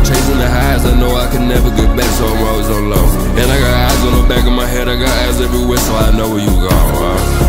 chasing the highs, I know I can never get back, so I'm always on low. And I got eyes on the back of my head, I got eyes everywhere, so I know where you go.